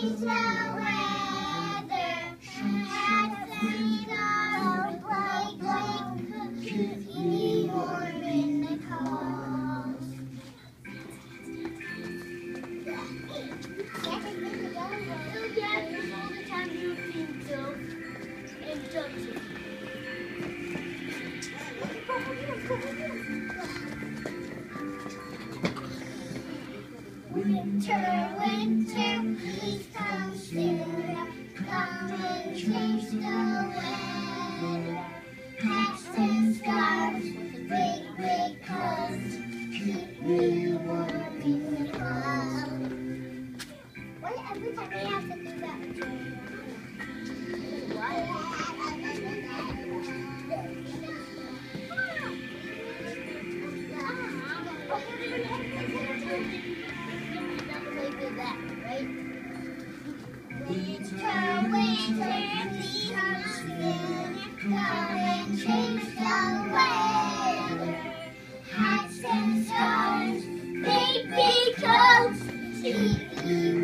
change the weather. Hats and scarves, like keep me warm in the cold. So Dad, all the time you've been so indulgent. Winter, winter, please come soon. Come and change the weather. Hats and scarves, big, big coats, keep me warm in the cold. Why every time we have to do that? Winter, winter, please come soon. Come and change the weather. Hats and scarves, big, big coats, keep me